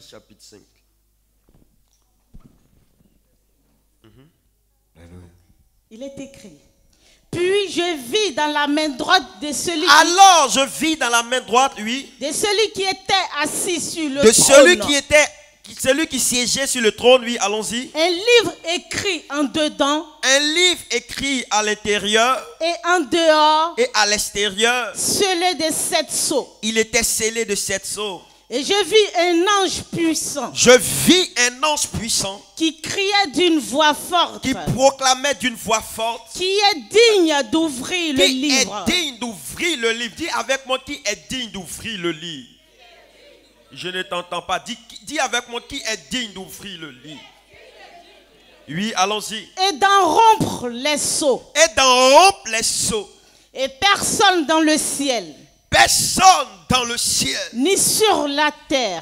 chapitre 5. Il est écrit. Puis je vis dans la main droite de celui Alors je vis dans la main droite, oui, de celui qui était assis sur le de trône. celui qui siégeait sur le trône, oui, allons-y. Un livre écrit en dedans Un livre écrit à l'intérieur et en dehors, et à l'extérieur. scellé de 7 sceaux. Il était scellé de 7 sceaux. Et je vis un ange puissant Je vis un ange puissant qui criait d'une voix forte, qui proclamait d'une voix forte, qui est digne d'ouvrir le qui livre. est digne d'ouvrir le livre. Dis avec moi, qui est digne d'ouvrir le livre. Je ne t'entends pas. Dis avec moi, qui est digne d'ouvrir le livre. Oui, allons-y. Et d'en rompre les sceaux. Et d'en rompre les sceaux. Et personne dans le ciel, Personne dans le ciel, ni sur la terre,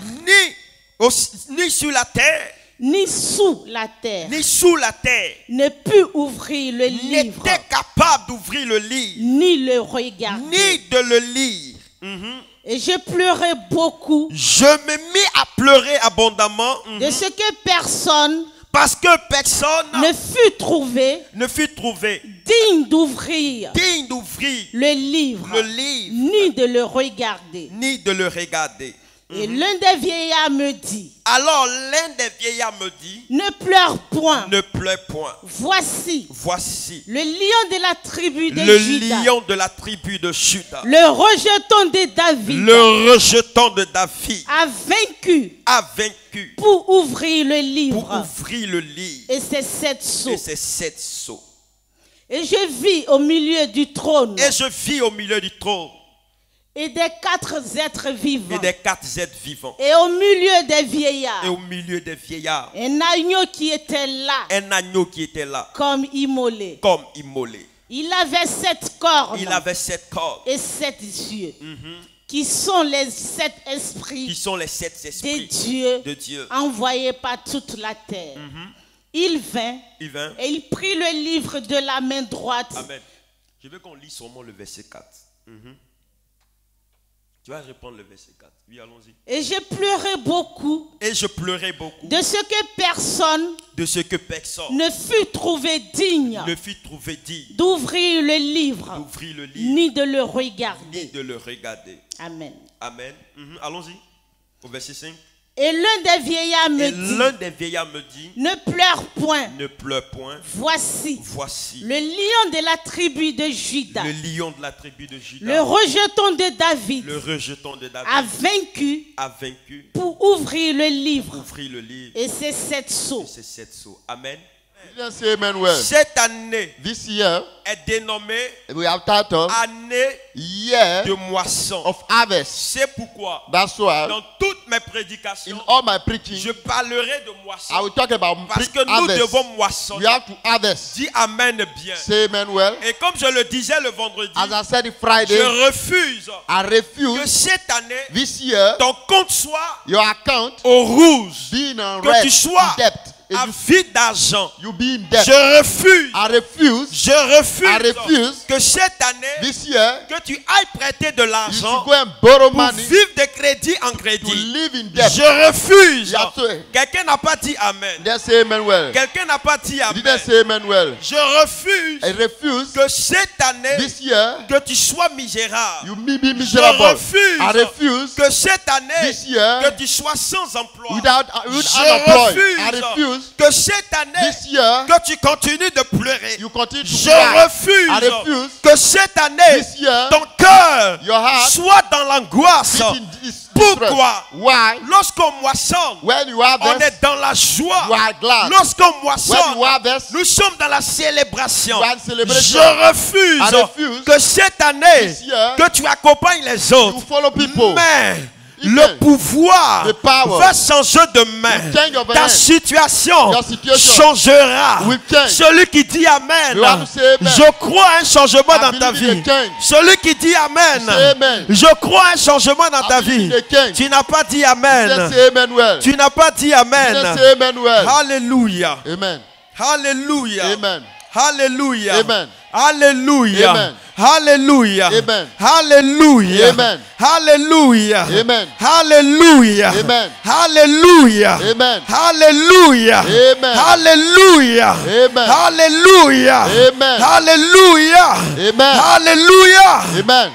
ni sur la terre, ni sous la terre, ni sous la terre, ne put ouvrir le livre, n'était capable d'ouvrir le livre, ni le regarder. ni de le lire. Et je pleurais beaucoup Je me mis à pleurer abondamment de ce que personne parce que personne ne fut trouvé ne fut trouvé digne d'ouvrir digne d'ouvrir le livre, ni de le regarder. ni de le regarder. Et l'un des vieillards me dit, Alors l'un des vieillards me dit, ne pleure point. ne pleure point. Voici Voici le lion de la tribu de le Juda, lion de la tribu de Juda, le rejeton de David, le rejeton de David, a vaincu a vaincu pour ouvrir le pour livre ouvrir le livre et ses 7 et sceaux. ses 7 sceaux. Et je vis au milieu du trône Et je vis au milieu du trône et des 4 êtres vivants et des 4 êtres vivants et au milieu des et vieillards au milieu des vieillards un agneau qui était là un agneau qui était là comme immolé. comme immolé. Il avait 7 cornes Il avait 7 corps et 7 yeux qui sont les 7 qui esprits sont les 7 de esprits Dieu de Dieu. envoyés par toute la terre. Il vint Il vint. et il prit le livre de la main droite. Amen. Je veux qu'on lise seulement le verset 4. Tu vas reprendre le verset 4. Oui, allons-y. Et je pleurais beaucoup Et je pleurais beaucoup de ce que personne de ce que personne ne fut trouvé digne ne fut trouvé digne d'ouvrir le livre, d'ouvrir le livre ni de le ni regarder. de le regarder. Amen. Amen. Allons-y. Au verset 5. Et l'un des vieillards me Et dit, l'un des vieillards me dit, ne pleure point. ne pleure point. Voici Voici le lion de la tribu de Juda, le lion de la tribu de Juda, le rejeton de David, le rejeton de David, a vaincu a vaincu pour ouvrir le livre ouvrir le livre et ses 7 et sceaux. ses 7 sceaux. Amen. You didn't say amen well. Cette année This year, est dénommée we have titled année Year de moisson. of Harvest. C'est pourquoi That's why dans toutes mes in prédications, all my preaching, je parlerai de moisson. I will talk about Parce que nous harvest. devons We moissonner. have to harvest. Dis amen bien. Say amen well. Et comme je le disais le vendredi, As I said it Friday, je refuse I que refuse cette année, this year ton compte soit your account au rouge, being in que red, tu sois in debt. à vide d'argent. You be in debt. Je refuse, I refuse je refuse I refuse que cette année, this year que tu ailles prêter de you l'argent should go and borrow pour money vivre de crédit en to crédit. live in debt. Je refuse. You have to- Quelqu'un n'a pas dit amen. Didn't say amen well. Quelqu'un n'a pas dit amen. Didn't say amen well. Je refuse I refuse que cette année, this year que tu sois misérable. you may be Je miserable. refuse I refuse que cette année, this year que tu sois sans emploi. without Je unemployed. I refuse refuse que cette année, this year que tu continues de pleurer. you continue to Je cry. I refuse refuse que cette année, this year ton cœur your heart soit dans l'angoisse. beat in this Pourquoi? distress. Why? Lorsqu'on moissonne, When you on harvest, est dans la joie. you are glad. Lorsqu'on When you moissonne, harvest, nous sommes dans la célébration. you are in celebration. Je refuse I refuse que cette année, this year que tu accompagnes les you autres. follow people. Mais You le can. pouvoir The power. va changer de main. The change of Ta hand. situation Your situation changera. will change. Celui qui dit Amen, You have to say amen. je crois à un changement I dans ta believe in vie. the change. Celui qui dit Amen, Say amen. je crois à un changement dans ta believe vie. in the change. Tu n'as pas dit Didn't Amen. say amen well. Tu n'as pas dit Didn't Amen. say amen well. Alléluia. Amen. Alléluia. Amen. Hallelujah. Amen. Hallelujah. Amen. Hallelujah. Amen. Hallelujah. Amen. Hallelujah. Amen. Hallelujah. Amen. Hallelujah. Amen. Hallelujah. Amen. Hallelujah. Amen. Hallelujah. Amen. Hallelujah. Amen. Hallelujah. Amen.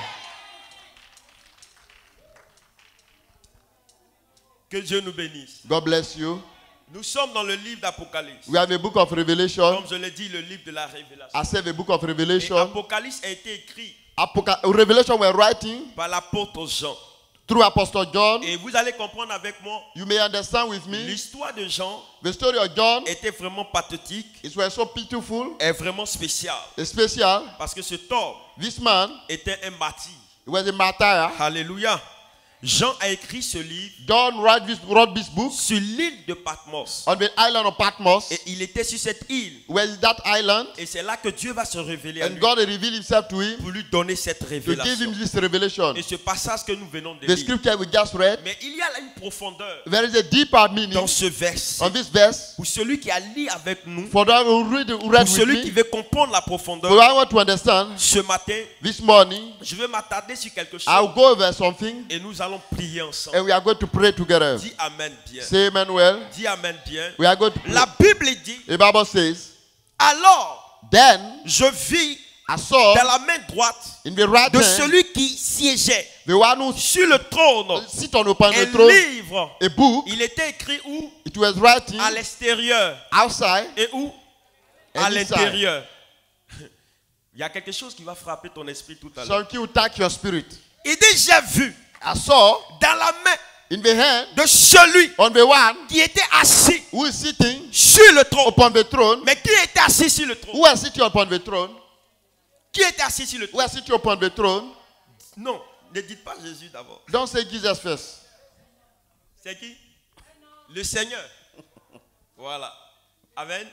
Que Dieu nous bénisse. God bless you. Nous sommes dans le livre d'Apocalypse. We have a book of Revelation. Comme je l'ai dit, le livre de la révélation. I said the book of Et Revelation. Apocalypse a été écrit Revelation we're writing par l'apôtre Jean. through Apostle John. Et vous allez comprendre avec moi, You may understand with me. l'histoire de Jean The story of John était vraiment pathétique is were so pitiful, et vraiment spéciale. special. Parce que ce homme This man était un martyr. was a martyr. Alléluia. Jean a écrit ce livre John wrote this book sur l'île de Patmos. on the island of Patmos. Et il était sur cette île. Where is that island? Et c'est là que Dieu va se révéler à And lui God revealed himself to him pour lui donner cette to give révélation. him this revelation. Et ce passage que nous venons de The lire. scripture we just read, Mais il y a là une profondeur there is a deeper meaning dans ce verset. on this verse. Pour celui qui a lu avec nous, For that who read pour with celui qui me, veut comprendre la for profondeur, I want to understand, ce matin, this morning, je vais m'attarder sur quelque chose I'll go over something et nous allons prier ensemble. and we are going to pray together. Dis Amen bien. Say amen well. Dis Amen bien. We are going to pray. La Bible dit, The Bible says, alors then je vis I saw dans la main droite in the right de hand celui qui siégeait the one who sur le trône sit on upon un the throne, livre. a book. Il était écrit où? It was writing À l'extérieur. outside Et où? and À inside. l'intérieur. Il y a quelque chose qui va frapper ton esprit tout à l'heure. Something will touch your spirit. Il dit, j'ai vu I saw dans la main in the hand de celui on the one qui était assis who is sitting sur le trône. upon the throne. Mais qui était assis sur le trône? Who is sitting upon the throne? Qui était assis sur le Who trône? is sitting upon the throne? Non, ne dites pas Jésus d'abord. Don't say Jesus first. C'est qui? Le Seigneur. Voilà. Amen.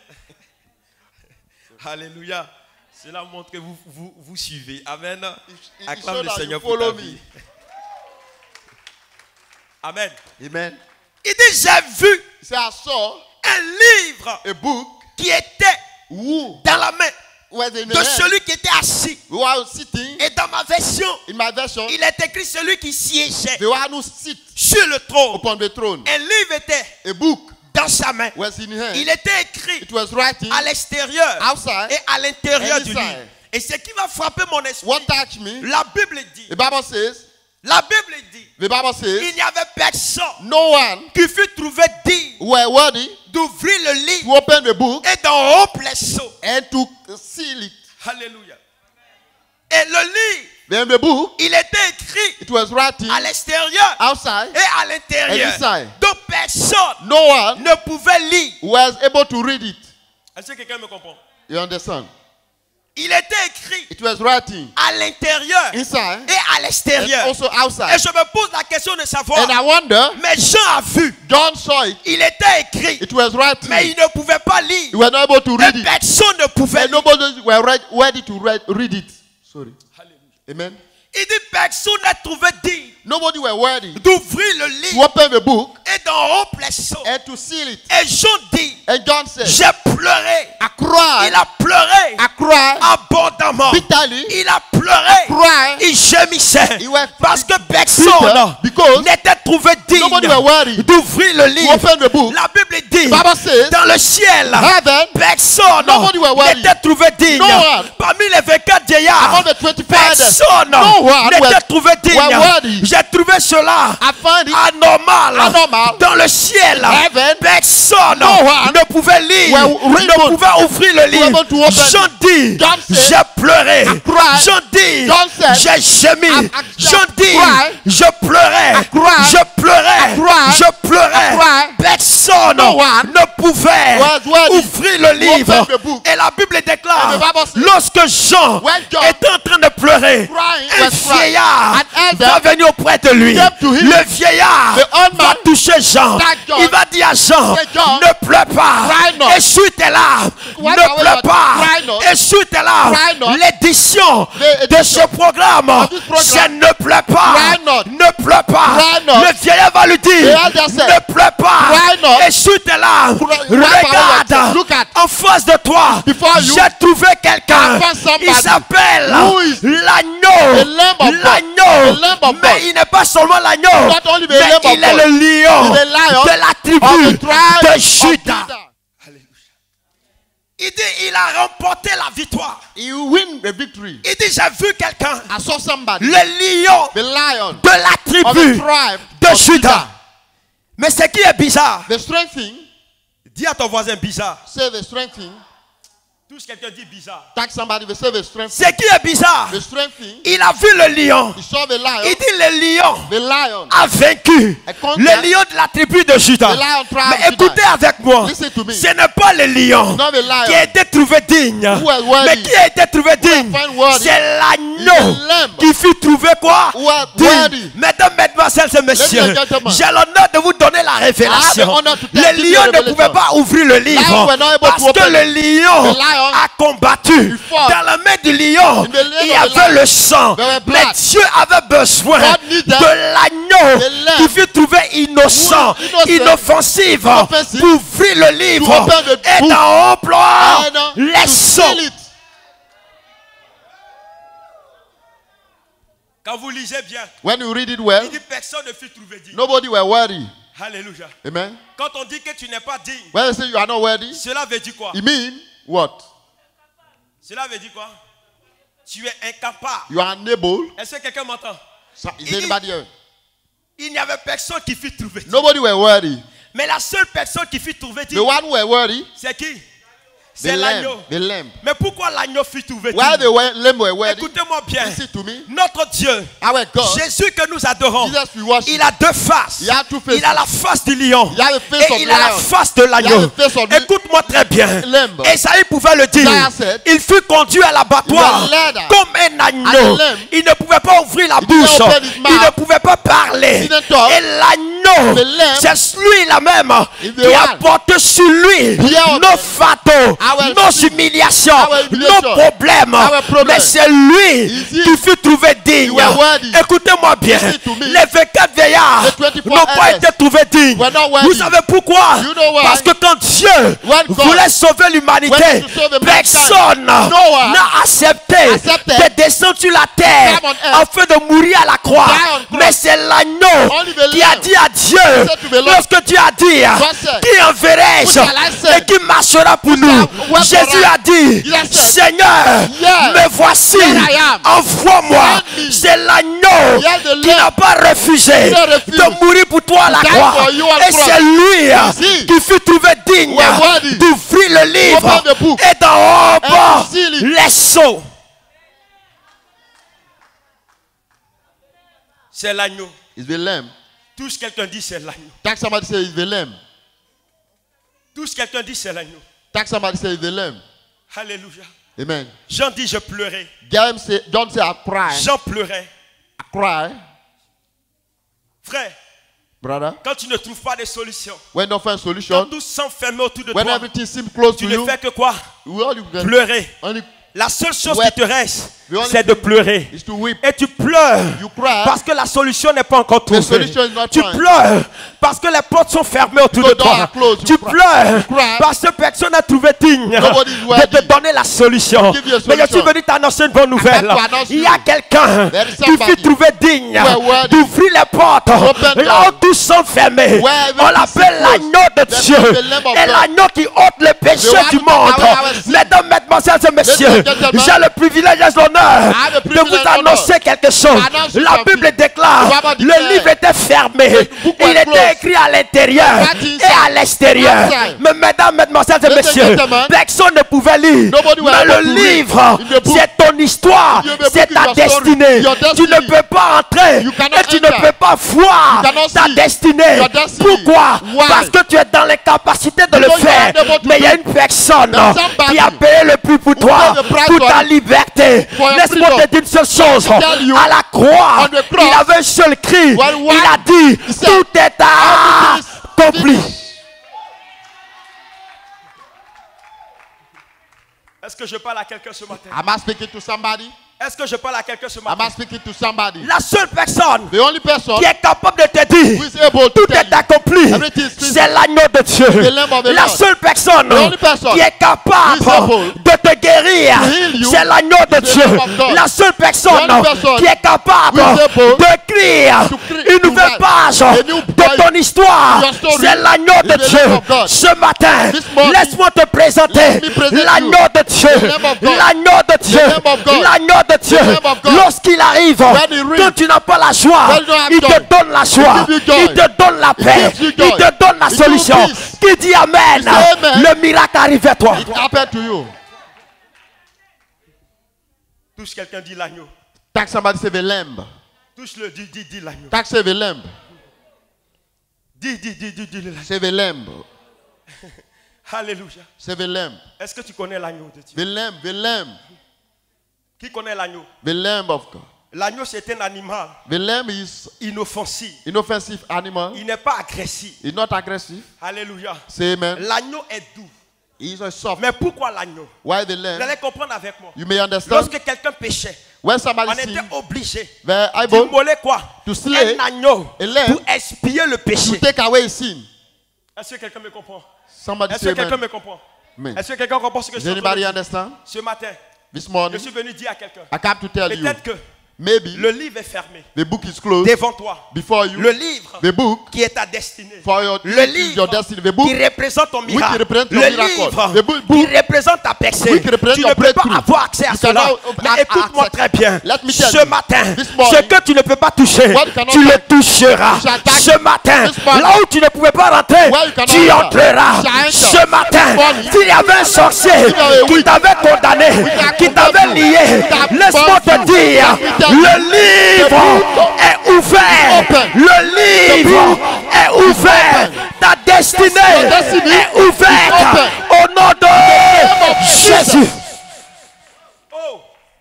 Alléluia. Cela montre que vous suivez. Amen. It Acclame shows le that Seigneur you pour ta follow vie. me. Amen. Amen. Il dit, j'ai vu He said, I saw un livre a book qui était who dans la main was in the de hand celui qui était assis. who was sitting Et dans ma version, in my version, il est écrit celui qui siégeait the one who sits sur le trône. upon the throne. Un livre était A book dans sa main. was in hand. Il était écrit It was writing à l'extérieur outside et à l'intérieur and du inside. livre. Et ce qui va frapper mon esprit, What touched me? la Bible dit, The Bible says, il says, n'y avait personne no one qui fut trouvé digne who were worthy d'ouvrir le to livre open the book et d'en rompre les sceaux. and to seal it. Alléluia. Et le livre, Then the book, il était écrit it was writing à l'extérieur outside. et à l'intérieur. And inside. Donc personne No one ne pouvait lire. was able to read it. Est-ce que quelqu'un me comprend? You understand? Il était écrit It was writing à l'intérieur inside et à and l'extérieur. also Et outside. je me pose la question de savoir, And I wonder, mais Jean a vu, John saw it. il était écrit, It was writing. mais il ne pouvait pas lire. You were not able to read Et it. personne ne pouvait And lire. nobody were ready to read it. Sorry. Amen. Il dit personne n'a trouvé digne Nobody were worthy d'ouvrir le to livre open the book et d'en rompre les sceaux. and to seal it. Et Jean dit, And John said, j'ai pleuré. I cried. Il a pleuré I cried abondamment. bitterly. Il a pleuré. Cried. Il gémissait. He was Parce que bitter personne because n'était trouvé nobody digne were worthy d'ouvrir le to livre. open the book. La Bible dit, Bible says, dans le ciel, heaven, personne nobody were worthy. n'était trouvé digne. No one. Parmi les 24 vieillards, among the 24 elders, personne no one n'était were trouvé digne. worthy. J'ai trouvé cela I find it anormal. Dans le ciel, Heaven, personne no one ne pouvait lire, were ne pouvait ouvrir le livre. able to open Jean dit, John said, j'ai pleuré. I cried. Jean dit, John said, j'ai gémi. I Jean dit, cried. je pleurais. I cried. Je pleurais. I cried. Je pleurais. I cried. Personne No one ne pouvait was worthy ouvrir le to livre. open the book. Et la Bible déclare, And the Bible says, lorsque Jean when John était en train de pleurer, un vieillard va venir auprès de lui. Le vieillard va toucher Jean. Il va dire à Jean, ne pleure pas, essuie tes larmes, ne pleure pas, essuie tes larmes. L'édition de ce programme, c'est ne pleure pas, ne pleure pas. Le vieillard va lui dire, ne pleure pas, essuie tes larmes. Regarde, en face de toi, j'ai trouvé quelqu'un. Il s'appelle l'agneau. L'agneau. Mais il n'est pas seulement l'agneau, mais il est le lion de la tribu de Juda. Il dit, il a remporté la victoire. He win the victory. Il dit, j'ai vu quelqu'un. I saw somebody. Le lion The lion de la of tribu the tribe de of Juda. Judah. Mais ce qui est bizarre, The strange thing, dis à ton voisin bizarre. say the strange thing. Tous quelqu'un dit bizarre. Tag somebody, they say the strange Ce thing. qui est bizarre, The strange thing, il a vu le lion. he saw the lion. Il dit le lion The lion. a vaincu le lion de la tribu de Juda. The lion tribe Mais of écoutez Judah. avec moi, Listen to me. ce n'est pas le lion Not the lion. qui a été trouvé digne, Who was worthy. mais qui a été trouvé digne, found worthy. c'est It's l'agneau the lamb. qui fut trouvé quoi? Who was Digne. worthy. Mesdames, mesdemoiselles et messieurs, Ladies and gentlemen. j'ai l'honneur de vous donner la révélation. I have the honor to Le tell you lion the ne revelation. pouvait pas ouvrir le livre Lion were not able parce to open que le it. lion The lion a combattu. fought. Dans la main du lion, In the name il y of the avait lion, le sang. there were Mais blood. Dieu avait besoin God needed de l'agneau the lamb qui fut trouvé innocent, innocent, inoffensif, inoffensive, pour ouvrir le livre to open the et book, d'en emploie and, les to sons. seal it. Quand vous lisez bien, When you read it well, il dit personne ne fut trouvé digne. nobody were worthy. Alléluia. Amen. Quand on dit que tu n'es pas digne, When they say you are not worthy, cela veut dire quoi? it means what? Cela veut dire quoi? Tu es incapable. You are unable. Est-ce que quelqu'un m'entend? So, is anybody here? Il n'y avait personne qui fut trouvé digne. Nobody were worthy. Mais la seule personne qui fut trouvée The digne, one who were worthy, c'est qui? the C'est l'agneau. lamb. The lamb. Mais pourquoi l'agneau fut trouvé While digne? the lamb were worthy, Écoutez-moi bien. listen to me. Notre Dieu, Our God, Jésus que nous adorons, Jesus we worship. il a deux faces. He has two faces. Il a la face du lion He has the face et of il a la lion. face de l'agneau. He has the face of the Écoute-moi très bien. lamb. Esaïe pouvait le dire. Isaiah said, Il fut conduit à l'abattoir he was led comme un as agneau. a lamb. Il ne pouvait pas ouvrir la He didn't bouche. open his mouth. Il ne pouvait pas parler. He didn't talk. Et l'agneau, The lamb c'est lui la même is the qui a one. porté sur lui Here nos fardeaux, our nos sin, humiliations, our humiliation, nos problèmes. our problem. Mais c'est lui Is he qui fut trouvé digne. you are worthy. Écoutez-moi bien. Listen to me. Les 24 vieillards The 24 n'ont pas elders été trouvés dignes. were not worthy. Vous savez pourquoi? You know why? Parce que quand Dieu When God voulait sauver l'humanité, wanted to save mankind, personne no one n'a accepté accepted de descendre sur la terre come on earth, afin de mourir à la croix. die on cross. Mais c'est l'agneau Only the qui a Lamb dit à Dieu, said to the Lord, lorsque Dieu a dit, God said, qui enverrai-je who shall I send? et qui marchera pour nous? work Jésus for us? a dit, He has said, Seigneur, Yes, me voici, here I am. envoie-moi. Send me. C'est l'agneau He has the qui Lamb n'a pas refusé He refused de mourir pour toi à la to die croix. for you on Et cross. c'est lui he qui fut trouvé digne were worthy d'ouvrir le livre open the book et d'en and to seal it. les sceaux. C'est l'agneau. Is the lamb. Tous quelqu'un dit c'est l'agneau. Tag somebody say is the lamb. Tous quelqu'un dit c'est l'agneau. Tag somebody say is the lamb. Alléluia. Amen. Jean dit je pleurais. Don't say I cry. Jean pleurait. I cry. Frère, Brother, quand tu ne trouves pas de solution, when you find quand solution, tout s'enferme autour de when toi, everything seems close tu to ne you, fais que quoi? all you can Pleurer. only La seule chose Ouais. qui te reste, The only c'est de pleurer. is to weep. Et tu pleures You cry. parce que la solution n'est pas encore trouvée. solution is not Tu found. pleures parce que les portes sont fermées autour The de doors toi. are closed. Tu You cry. pleures You cry. parce que personne n'a trouvé digne Nobody is de worthy. te donner la solution. Give you a Mais je suis solution. venu t'annoncer une bonne nouvelle. to announce Il y you. a quelqu'un There is qui fut somebody trouvé digne who are worthy. d'ouvrir les portes Open là où doors. tout sont fermés. Where On everything l'appelle is l'agneau de closed. Dieu. That is the Lamb of Et God. l'agneau qui ôte le péché The one du who monde. take away our sin. Mesdames, mesdemoiselles et messieurs, Ladies and gentlemen, j'ai le privilège et l'honneur have the de privilege vous and annoncer quelque chose. Announce La something. Bible déclare, The Bible le declare. livre était fermé. book Il was était closed. écrit à l'intérieur Right inside. et à l'extérieur. Outside. Mais mesdames, mesdemoiselles et Ladies and messieurs, gentlemen, personne ne pouvait lire. nobody was Mais able le to read. livre, In the book, c'est ton histoire, the book c'est is ta your story, destinée. your Tu ne destiny. peux pas entrer You cannot et tu ne enter. peux pas voir You cannot ta see destinée. your destiny. Pourquoi? Why? Parce que tu es dans l'incapacité de le Because you faire. are unable to Mais il y a do. une personne There's somebody qui a payé le prix pour toi, paid the price pour for ta it. liberté. For Laisse-moi te dire une seule chose. À la croix, il avait un seul cri. Il a dit, tout est accompli. Est-ce que je parle à quelqu'un ce matin? Am I speaking to somebody? Est-ce que je parle à quelqu'un ce matin? Am I speaking to somebody? La seule personne The only person qui est capable de te dire who is able to tout tell est you accompli, everything is c'est l'agneau de Dieu. the Lamb of the La Lord. seule personne The only person qui est capable who is able de te guérir, to heal you c'est l'agneau de is the Dieu. Lamb of God. La seule personne The only person qui est capable who is able d'écrire to create une nouvelle to page write a new de ton histoire, your story c'est l'agneau is de the Dieu. Lamb of God. Ce matin, This morning, laisse-moi te présenter let me present l'agneau you de Dieu. the Lamb of God. L'agneau de Dieu. Lamb of God. L'agneau de Dieu. The Lamb of God. Lorsqu'il arrive, When he reads, quand tu n'as pas la joie, when you don't have il te joy, donne la joie, he gives you joy. il te donne la paix, gives you il joy. te donne la He gives you solution. peace. Qui dit Amen, say amen. le miracle arrive à toi. It happened to you. Touche quelqu'un, dit l'agneau. Touch somebody, say the lamb. Touche-le, dis l'agneau. Touch, say the lamb. Dis l'agneau. Say the lamb. Alléluia. Say the lamb. Est-ce que tu connais l'agneau de Dieu? The lamb, the lamb. Qui connaît l'agneau? The lamb of God. L'agneau, c'est un animal The lamb is inoffensif. inoffensive animal. Il n'est pas agressif. It's not aggressive. Alléluia. Say amen. L'agneau est doux. He's a soft. Mais pourquoi l'agneau? Why the Vous lamb? allez comprendre avec moi. You may understand. Lorsque quelqu'un péchait, When on somebody était sin, obligé they're able d'immoler quoi? to slay Un agneau a lamb pour expier le to péché. take away sin. Est-ce que quelqu'un me comprend? Somebody Est-ce say que quelqu'un amen. me comprend? Amen. Est-ce que quelqu'un comprend ce que je Does suis en train de anybody dire? understand? Ce matin, This je morning, suis venu dire à quelqu'un, I come to tell you, peut-être que maybe le livre est fermé the book is closed devant toi. before you. Le livre The book qui est ta destinée. for your, Le your livre destiny. The book qui représente ton which miracle. represent Le your miracle. livre The book qui représente ta percée. which represent Tu your ne peux pas breakthrough. avoir accès à You cela. cannot Mais écoute-moi access. très bien. Let me tell Ce you, matin, this morning, ce que tu ne peux pas toucher, what you cannot tu le touch, toucheras. you shall touch. Ce matin, This morning, là où tu ne pouvais pas rentrer, where you cannot tu enter, entreras. you shall enter. Ce matin, This morning, s'il y avait un sorcier qui t'avait condamné, qui t'avait lié, laisse-moi te dire, le livre est ouvert. Le livre est ouvert. Ta destinée est ouverte au nom de Jésus. Oh,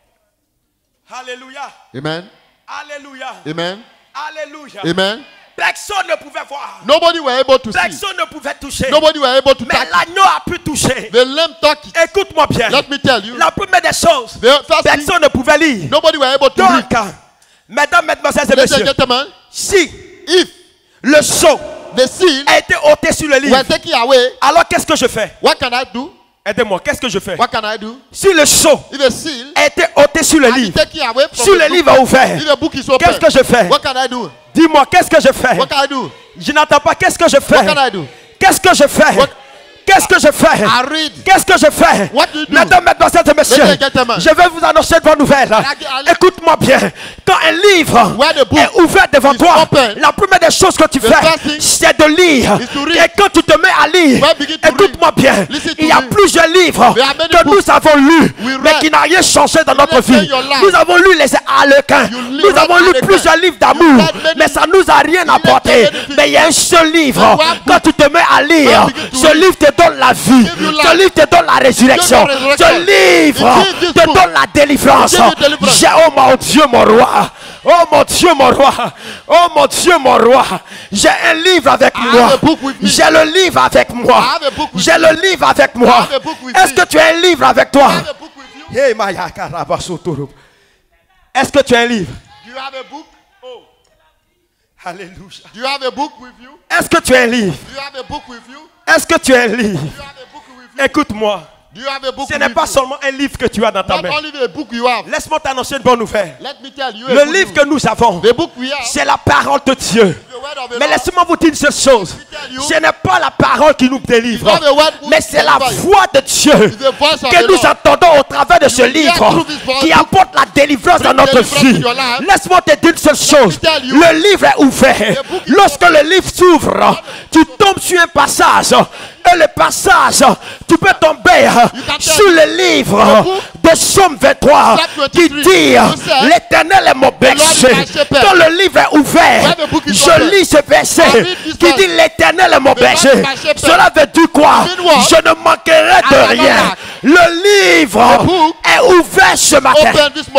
alléluia, Amen. alléluia, Amen. alléluia. Amen. Personne ne pouvait voir. Nobody were able to see. Personne ne pouvait toucher. Nobody were able to Mais touch. l'agneau a pu toucher. The lamb touch it. Écoute-moi bien. Let me tell you. La première des choses, The first thing, personne ne pouvait lire. nobody were able to read. Donc, mesdames, mesdemoiselles et Ladies and messieurs, gentlemen, si if le sceau the seal a été ôté sur le livre, were taken away, alors qu'est-ce que je fais? what can I do? Aidez-moi, qu'est-ce que je fais? What can I do? Si le sceau If a seal a été ôté sur le is livre, taken away from si le the book, livre est ouvert, if the book is open, qu'est-ce que je fais? what can I do? Dis-moi, qu'est-ce que je fais? What can I do? Je n'entends pas, qu'est-ce que je fais? What can I do? Qu'est-ce que je fais? What- Qu'est-ce que je fais? I read. Qu'est-ce que je fais? What do you do? Mesdames, mesdemoiselles et messieurs, Ladies and gentlemen. je vais vous annoncer une bonne nouvelle. Écoute-moi bien. Quand un livre Where the book est ouvert devant is toi, open, la première des choses que tu the fais, first thing c'est de lire. is to read. Et quand tu te mets à lire, When you begin to écoute-moi bien, Listen to il y a me. plusieurs livres There are many que books nous avons lus, we mais read. qui n'ont rien changé dans notre didn't vie. change your life. Nous avons lu les Harlequins, You nous avons lu Harlequins. plusieurs livres d'amour, read many- mais ça nous a rien apporté. many things. Mais il y a un seul livre, But one quand tu te mets à lire, When you begin to ce read, livre te donne la vie, give you ce life. livre te donne la résurrection, Give you resurrection. ce livre It gives te you donne la délivrance. It gives you deliverance. J'ai, oh mon Dieu, mon roi, oh mon Dieu, mon roi, oh mon Dieu, mon roi, j'ai un livre avec I moi, have a book with me. j'ai le livre avec moi, I have a book with j'ai le livre avec moi. I have a book with Est-ce me. que tu as un livre avec toi? I have a book with you. Hey, Maya Karabasotoro. Est-ce que tu as un livre? Do you have a book? Oh. Alléluia. Do you have a book with you? Est-ce que tu as un livre? Do you have a book with you? Est-ce que tu as un livre? Do you have a book with you? Écoute-moi, Do you have a book ce with n'est pas you? seulement un livre que tu as dans ta Not main. only a book you have. Laisse-moi t'annoncer une bonne nouvelle. Let me tell you. Le livre que nous avons, The book we have. c'est la parole de Dieu. The word of the Mais Lord. laissez-moi vous dire une seule chose. Ce n'est pas la parole qui nous délivre, It's not the word mais c'est la deliver you. voix de Dieu It's the voice of que the nous Lord. entendons au travers de ce You hear livre through this voice. qui apporte la délivrance dans Bring notre deliverance vie. in your life. Laisse-moi te dire une seule chose. tell you. Le livre est ouvert. The book is Lorsque le livre s'ouvre, tu tombes sur un passage Et le passage, tu peux tomber sur le livre de Psaume 23 qui dit l'Éternel est mon berger. Quand le livre est ouvert, je lis ce verset qui dit l'Éternel est mon berger. Cela veut dire quoi? Je ne manquerai de rien. Le livre est ouvert ce matin.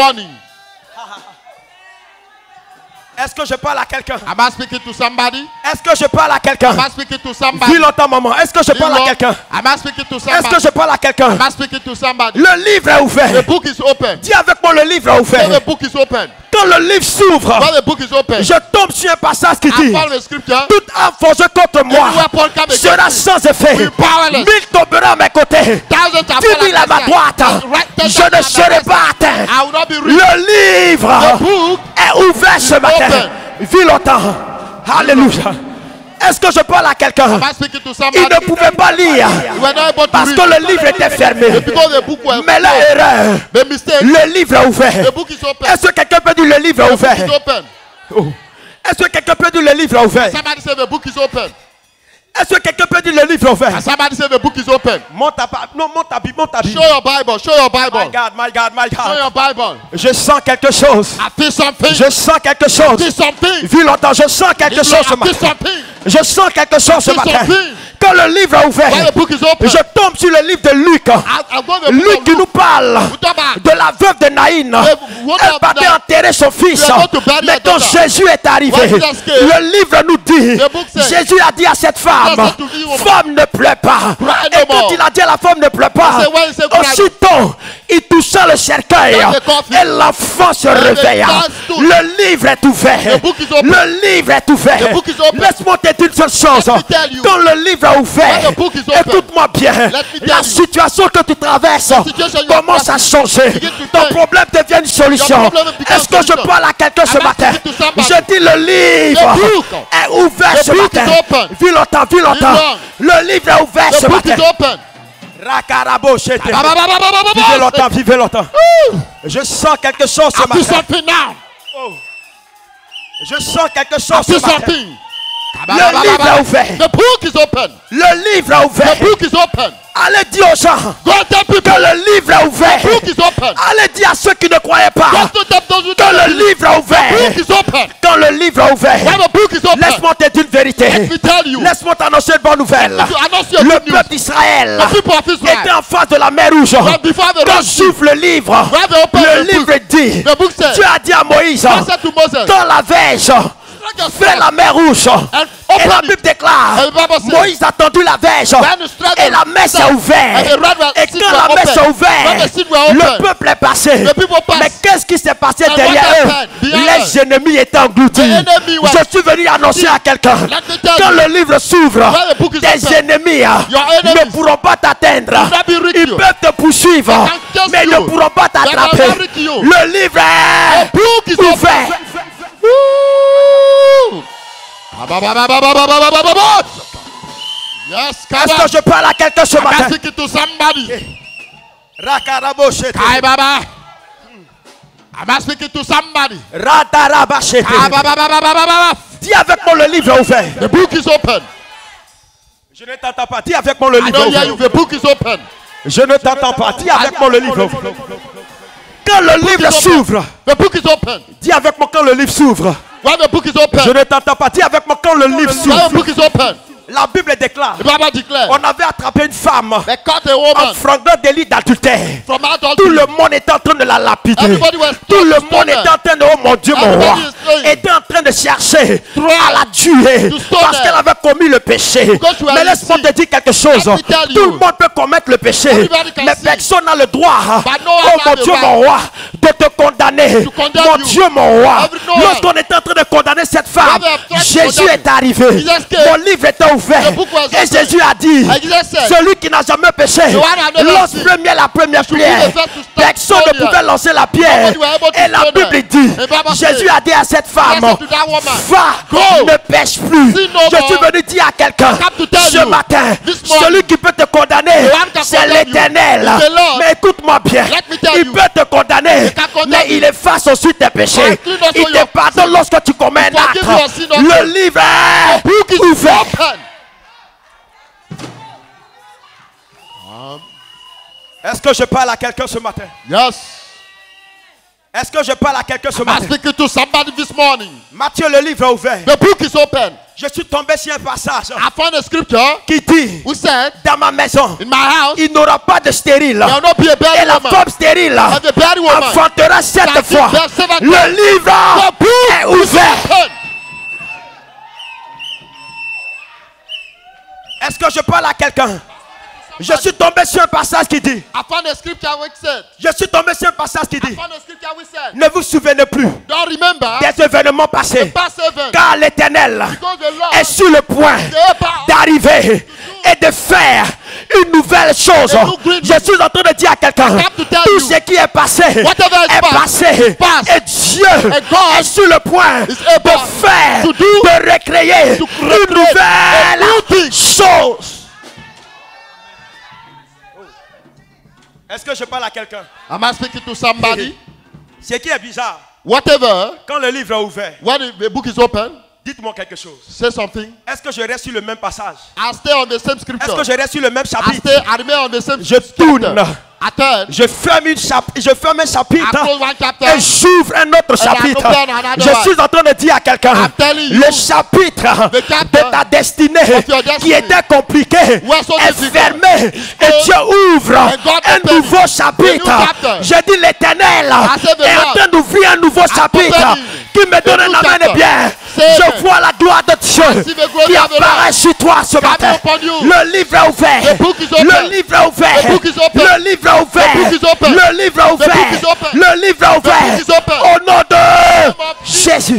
Est-ce que je parle à quelqu'un? Am I speaking to somebody? Est-ce que je parle à quelqu'un? Am I speaking to somebody? Dis longtemps, maman. Est-ce que je parle à quelqu'un? Am I speaking to somebody? Est-ce que je parle à quelqu'un? Am I speaking to somebody? Le livre est ouvert. The book is open. Dis avec moi, le livre est ouvert. The book is open. Quand le livre s'ouvre, When the book is open, je tombe sur un passage qui I dit found the scripture. toute arme forgée contre moi Any weapon come against sera me sans effet. will be powerless. 1000 tomberont à mes côtés. Thousands are 10 000 à ma droite. Je ne serai pas atteint. I will not be reached. Le livre The book est ouvert ce matin. open. Vis longtemps. Alléluia. Est-ce que je parle à quelqu'un? Am I speaking to Il somebody? ne pouvait pas lire You were not able to parce read. que le livre était fermé. Because the book was Mais l'erreur, the mistake. le livre est ouvert. The book is open. Est-ce que quelqu'un peut dire le livre est The book ouvert? is open. Oh. Est-ce que quelqu'un peut dire le livre est ouvert? Somebody say the book is open. Est-ce que quelqu'un peut dire le livre est ouvert? Somebody say the book is open. Monte ta Bible, monte ta Bible. Show your Bible. Show your Bible. My God, my God, my Show God. your Bible. Je sens quelque chose. I feel something. Je sens quelque I chose. feel something. Vis longtemps, je sens quelque chose ce I feel matin. something. Je sens quelque chose ce Feel matin. something. Quand le livre est ouvert, When the book is open, je tombe sur le livre de Luc. I've got the book Luc of qui nous Luke. parle We talk about de la veuve de Naïn. Elle partait enterrer son fils. They are going to bury Mais her quand daughter. Jésus est arrivé, When Jesus came, le livre nous dit, the book says, Jésus a dit à cette femme, said to the woman, femme ne pleure pas. Cry no Et quand more. il a dit à la femme ne pleure pas, He said, when he said, cry, aussitôt il toucha le cercueil That's the coffin. et l'enfant se And the réveilla. child stood. Le livre est ouvert. The book is open. Le livre est ouvert. The book is open. Laisse-moi te dire une seule chose. Let me tell you. Quand le livre est ouvert, When the book is open. écoute-moi bien. Let me tell La you. situation que tu traverses situation you are commence à changer. Begin to Ton change. problème devient une solution. Your problem becomes Est-ce que je solution. parle à quelqu'un ce Am I matin? speaking to somebody? Je dis le livre The book. est ouvert The ce book matin. is open. Vis longtemps, vis longtemps. long. Le livre est ouvert The ce book matin. is open. Rakarabo, chete. Ba, ba, ba, ba, ba, ba, ba, Vivez ba. longtemps, vivez longtemps. Woo. Je sens quelque chose ce I feel matin. something now. Je sens quelque I chose feel ce matin. something. Le livre est ouvert. The book is open. Le livre est ouvert. The book is open. Allez dire aux gens Go and tell que people. le livre est ouvert. The book is open. Allez dire à ceux qui ne croyaient pas Go to tell those who que don't le believe. livre est ouvert. The book is open. Quand le livre est ouvert, When the book is open, laisse-moi te dire une vérité. let me tell you. Laisse-moi t'annoncer une bonne nouvelle. To announce your Le good news. peuple d'Israël The people of était Israel. en face de la mer Rouge. Right before the Quand Red Sea. j'ouvre le livre, When they open le the book, livre dit, the book says, Dieu a dit à Moïse, God said to Moses, dans la verge, fais la mer Rouge. Et la Bible déclare, And the Bible says, Moïse a tendu la verge when the strength et la mer s'est ouverte. and the red Et sea quand were la mer open, s'est when ouverte, the sea were open, le peuple est passé. the people passed. Mais qu'est-ce qui s'est passé And derrière what eux? happened behind Les ennemis étaient engloutis. The enemy was- Je suis venu annoncer à quelqu'un, Let me tell quand you, le livre s'ouvre, when the book is tes open, ennemis your ne enemies pourront pas t'atteindre. will not be reach Ils you. peuvent te poursuivre, They can mais ils chase ne you. pourront pas They t'attraper. cannot reach you. Le livre est The book is ouvert. open. Woo! Ba, ba, ba, ba, ba, ba, ba, ba, ba, ba, ba. Yes, come Est-ce on. que je parle à quelqu'un ce Am I matin? speaking to somebody? Rakaraboshete. Kai Baba. Am I speaking to somebody? Radarabashete. Kai Baba, Baba, Baba, Baba. Dis avec moi, le livre est ouvert. The book is open. Je ne t'entends pas. Dis avec moi, le I livre est don't hear ouvert. you. The book is open. Je ne t'entends pas. Dis avec moi, le livre est ouvert. Quand le livre s'ouvre, The book is open. dis avec moi quand le livre s'ouvre. When the book is Je open. ne t'entends pas. Dis avec moi quand le livre When the s'ouvre. book is open. La Bible déclare. The Bible declares. On avait attrapé une femme They caught a en woman flagrant délit d'adultère. from out Tout of le monde était en train de la lapider. Everybody was Tout le trying to monde stone était her. en train de, oh mon Dieu, mon roi, Everybody is saying, était en train de chercher try à la tuer to stone parce her. qu'elle avait commis le péché. Because you are Mais laisse-moi innocent. te dire quelque chose. Let me tell Tout you. le monde peut commettre le péché, Everybody can mais sin. personne n'a le droit, But no one oh has mon the Dieu, right mon roi, de te condamner. to condemn Mon you. Dieu, mon roi. No one. Lorsqu'on était en train de condamner cette femme, When they have tried to Jésus condemn est arrivé. Jesus came. Mon livre était ouvert. The book was Et open. Jésus a dit, And Jesus said, celui qui n'a jamais péché, The one who has never lance sinned. la première should be pierre. the first to start Personne ne stoning pouvait her. lancer la pierre. Nobody were able to Et la stone her. Bible dit, The Bible Jésus says, a dit à cette femme, said to that woman, va, Go. ne pêche plus. Sin no Je suis more. venu dire à quelqu'un, I come to tell ce you, matin, this morning, celui qui peut te condamner, the one can c'est condemn you l'Éternel. is the Lord. Mais écoute-moi bien, Let me tell il you, peut te condamner, can condemn mais you. il efface aussi tes péchés. I clean also Il te your pardonne lorsque tu commets un forgive acte. your sin also. Le livre est Book is ouvert. open. Est-ce que je parle à quelqu'un ce matin? Yes. Est-ce que je parle à quelqu'un ce matin? I'm speaking to somebody this morning. Matthieu, le livre est ouvert. The book is open. Je suis tombé sur un passage I found a scripture qui dit, who said, dans ma maison, in my house, il n'aura pas de stérile. there will not be a Et barren la woman. femme stérile And the barren woman enfantera 7 shall fois. give birth 7 times. Le livre The book est ouvert. open. Est-ce que je parle à quelqu'un? Je suis tombé sur un passage qui dit, I found a scripture which said, je suis tombé sur un passage qui I dit, found a scripture which said, ne vous souvenez plus don't remember des événements passés, past events, car l'Éternel because the Lord est sur le point is able d'arriver et de faire une nouvelle chose. Je suis en train de dire à quelqu'un, tout ce qui est passé est passé. Et Dieu est sur le point de faire, de recréer une nouvelle chose. Est-ce que je parle à quelqu'un? Am I speaking to somebody? Ce qui est bizarre, Whatever, quand le livre est ouvert, when the book is open, dites-moi quelque chose. say something. Est-ce que je reste sur le même passage? I stay on the same Est-ce scripture. que je reste sur le même I chapitre? remain on the same Je tourne. I turn. Je ferme un I chapitre close one chapter. et j'ouvre un autre chapitre. open another Je suis en train de dire à quelqu'un, I'm telling you, le chapitre the chapter de ta destinée of your destiny qui était compliqué was so est difficult. fermé et Dieu ouvre And God un opened nouveau a chapitre. new chapter. Je dis l'Éternel said the est en Lord train d'ouvrir un nouveau chapitre opening qui me donne a un new amen chapter. bien. Say Je amen. vois la gloire de Dieu see the glory qui of the apparaît Lord sur toi ce matin. upon you. Le livre est ouvert. The book is open. Le livre est ouvert. The book is open. Le livre est ouvert. The book is open. Le livre est ouvert. book is open. Le livre est ouvert. book is open. Au nom de of Jesus. Jésus.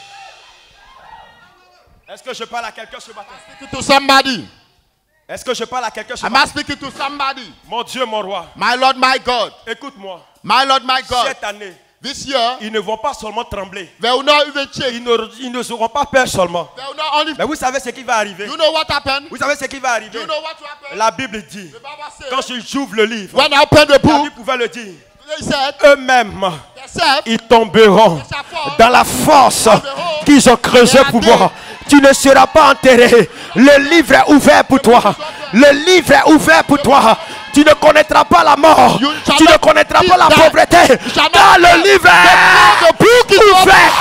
Est-ce que je parle à quelqu'un ce matin? Speaking to somebody. Est-ce que je parle à quelqu'un ce Am matin? I speaking to somebody? Mon Dieu, mon roi, My Lord, my God. écoute-moi. My Lord, my God. Cette année, This year, ils ne vont pas seulement trembler. they will not even change. Ils ne seront pas peur seulement. They will not only. Mais vous savez ce qui va arriver? You know what happened? Vous savez ce qui va Do arriver? you know what will happen? La Bible dit, The Bible quand says, j'ouvre le livre, when I open the book, David pouvait le dire, they said, eux-mêmes, themselves, ils tomberont dans la force qu'ils ont creusée pour moi. Tu ne seras pas enterré. Le livre est ouvert pour toi. Le livre est ouvert pour toi. Tu ne connaîtras pas la mort. Tu ne connaîtras pas la pauvreté. Car le livre est ouvert.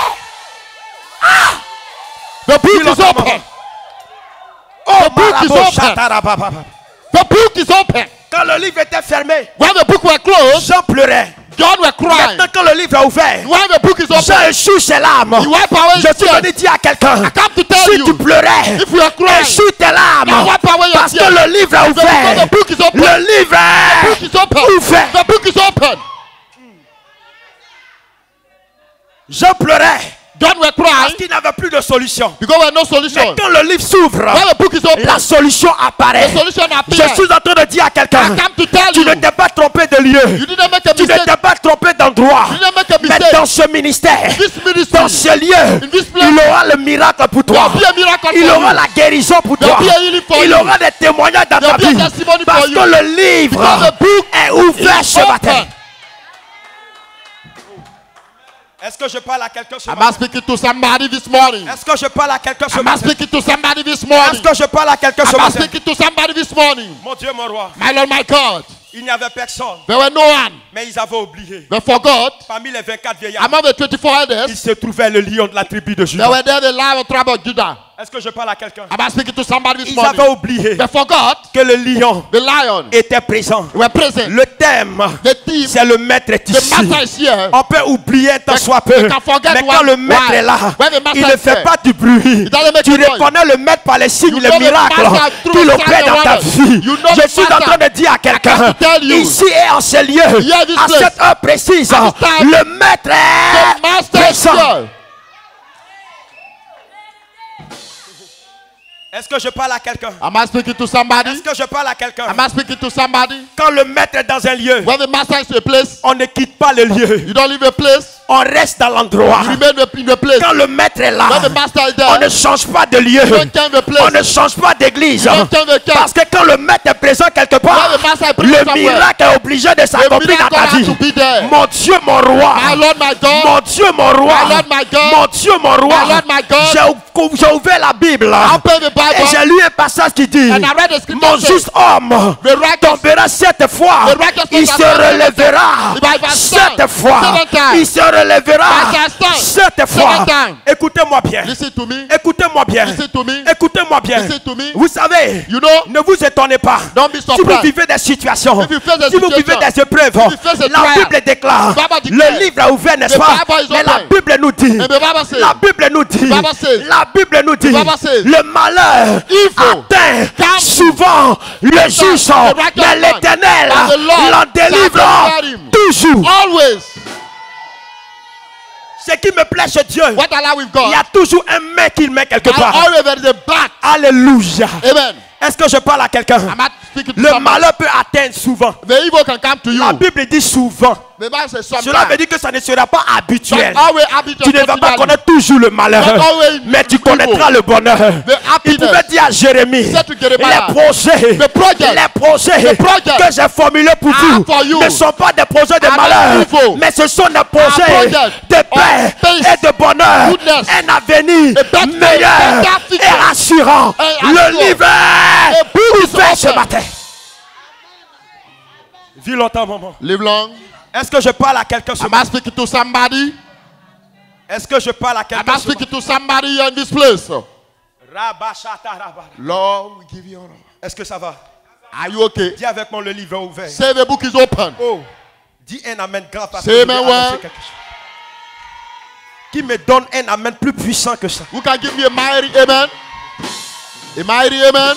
the book is open. Oh, The book is Marabo, open. Shatarababa. The book is open. Quand le livre était fermé, When the book were closed, Jean pleurait. John were crying. Maintenant, quand le livre est ouvert, When the book is Jean open, échoue ses larmes. he wipe away Je his suis tears. venu dire à quelqu'un, I come to tell si you, tu pleurais, if you are crying, échoue tes larmes. I wipe away your Parce que tears. le livre est Because ouvert. the book is open. Le livre The book est is open. ouvert. The book is open. Jean pleurait John were parce crying qu'il n'avait plus de solution. because there were no Mais solution. quand le livre s'ouvre, When the book is open, la solution apparaît. the solution Je appears. suis en train de dire à I quelqu'un, come to tell tu you, ne t'es pas trompé de lieu. you didn't make a Tu ne mistake. t'es pas trompé d'endroit. You didn't make a Mais mistake. dans ce ministère, This ministry, dans ce lieu, in this place, il aura le miracle pour there toi. will be a miracle Il for aura you. la guérison pour There toi. will be a healing for Il you. aura des témoignages dans ta There will be vie. a testimony Parce for you. que le livre Because the book est ouvert is ce matin. open. Est-ce que je parle à quelqu'un ce Am I matin? speaking to somebody this morning? Est-ce que je parle à quelqu'un ce Am I matin? speaking to somebody this Est-ce morning? que je parle à quelqu'un ce Am I matin? speaking to somebody this morning? Mon Dieu, mon roi, My Lord, my God. il n'y avait personne, There were no one. mais ils avaient oublié. They forgot. Parmi les 24 vieillards, Among the 24 il elders, se trouvait le lion de la tribu de there Juda. were there the lion of the tribe of Judah. Est-ce que je parle à quelqu'un? Am I speaking to somebody this Ils avaient morning? oublié They forgot que le lion the lion était présent. were present. Le thème, The thief, c'est le maître est the ici. master is here. On peut oublier tant soit peu. you can forget Mais quand one- le maître why. est là, When the master il ne is fait there, pas du bruit. doesn't make Tu a noise. reconnais le maître par les signes, You les know the miracles master through qu'il the opère signs dans and ta wonders. vie. You know Je the suis en train de dire à quelqu'un, come to tell you. ici et en ce lieu, Here, this à place. cette heure précise, At this time, le maître The est master is présent. here. Est-ce que je parle à quelqu'un? Am I speaking to somebody? Est-ce que je parle à quelqu'un? Am I speaking to somebody? Quand le maître est dans un lieu, When the master is to a place, on ne quitte pas le lieu. you don't leave a place. on reste dans l'endroit. Quand le maître est là, on ne change pas de lieu. On ne change pas d'église. Parce que quand le maître est présent quelque part, le miracle est obligé de s'accomplir dans ta vie. Mon Dieu, mon roi. Mon Dieu, mon roi. Mon Dieu, mon roi. J'ai ouvert la Bible et j'ai lu un passage qui dit: mon juste homme tombera 7 fois, il se relèvera 7 fois, il se relèvera 7 fois. Écoutez-moi bien, écoutez-moi bien, écoutez-moi bien. Vous savez, ne vous étonnez pas si vous vivez des situations, si vous vivez des épreuves. La Bible déclare, le livre est ouvert, n'est-ce pas? Mais la Bible nous dit, la Bible nous dit, la Bible nous dit, le malheur atteint souvent le juste, mais l'Éternel l'en délivre toujours. Ce qui me plaît chez Dieu, il y a toujours un main qu'il met quelque part. Alléluia. Est-ce que je parle à quelqu'un? Le malheur peut atteindre souvent. La Bible dit souvent. Cela veut dire que ça ne sera pas habituel. Tu ne vas pas connaître toujours le malheur, mais tu connaîtras le bonheur. Il pouvait dire à Jérémie, les projets que j'ai formulés pour vous ne sont pas des projets de malheur, mais ce sont des projets de paix et de bonheur. Un avenir meilleur et rassurant. Le livre est ouvert ce matin. Vis longtemps, maman. Live long. Est-ce que je parle à quelqu'un ce matin? Am I speaking to somebody? Est-ce que je parle à quelqu'un? Am I speaking to somebody in this place? Lord, we give you honor. Est-ce que ça va? Are you okay? Dis avec moi, le livre est ouvert. Say the book is open. Oh, dis un amen grand parce que say je amen vais annoncer quelque chose. Qui me donne un amen plus puissant que ça? Who can give me a mighty amen? A mighty amen?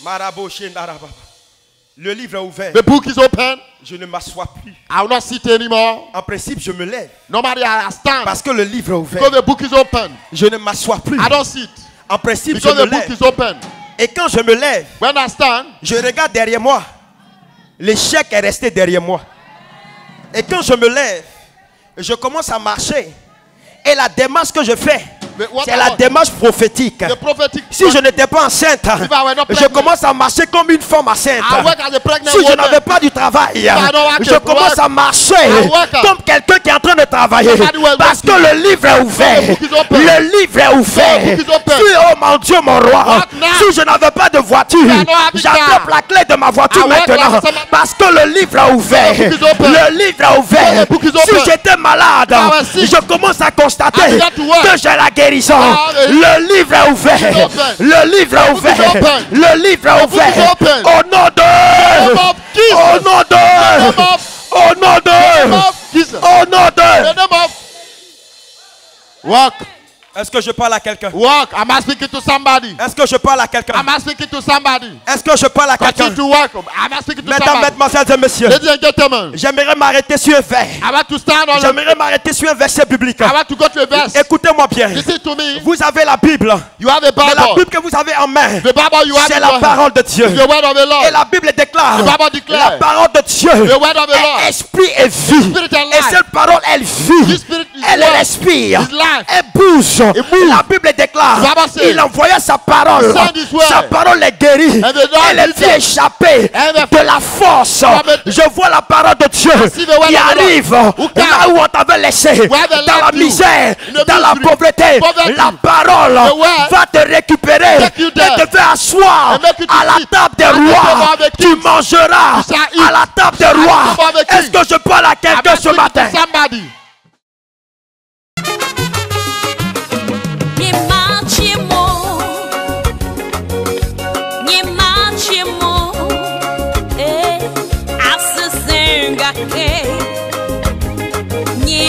Le livre est ouvert. The book is open. Je ne m'assois plus. I will not sit anymore. En principe, je me lève. Normally, I stand. Parce que le livre est ouvert. Because the book is open. Je ne m'assois plus. I don't sit. En principe, because je me the book lève. Is open. Et quand je me lève, when I stand, je regarde derrière moi. L'échec est resté derrière moi. Et quand je me lève, je commence à marcher. Et la démarche que je fais, c'est la démarche prophétique. Si je n'étais pas enceinte, je commence à marcher comme une femme enceinte. Si je n'avais pas du travail, je commence à marcher comme quelqu'un qui est en train de travailler. Parce que le livre est ouvert. Le livre est ouvert. Oh mon Dieu, mon roi. Si je n'avais pas de voiture, j'attrape la clé de ma voiture maintenant. Parce que le livre est ouvert. Le livre est ouvert. Si j'étais malade, je commence à constater que j'ai la guérison. Le livre est ouvert. Le livre est ouvert. Le livre est ouvert. Au nom de. Au nom de. Au nom de. Au nom de. Walk. Est-ce que je parle à quelqu'un? Walk. Am I speaking to somebody? Est-ce que je parle à quelqu'un? Am I speaking to somebody? Est-ce que je parle à quelqu'un? Continue to walk. Am I speaking to Mesdames, somebody? mesdemoiselles et messieurs, Ladies and gentlemen, j'aimerais m'arrêter sur un verset. I want to stand on. J'aimerais m'arrêter sur un verset biblique. I want to go to a verse. Écoutez-moi bien. Listen to me. Vous avez la Bible. You have a Bible. Mais la Bible que vous avez en main, the Bible you have c'est la parole de Dieu. The word of the Lord. Et la Bible déclare, the Bible declares, la parole de Dieu the word of the Lord. est esprit et vie. Et cette parole, elle vit. Elle respire. Elle bouge. La Bible déclare, il envoya sa parole. Sa parole est guérie. Elle est fait échapper de la force. Je vois la parole de Dieu qui arrive là où on t'avait laissé, dans la misère, dans la pauvreté. La parole va te récupérer et te faire asseoir à la table des rois. Tu mangeras à la table des rois. Est-ce que je parle à quelqu'un ce matin?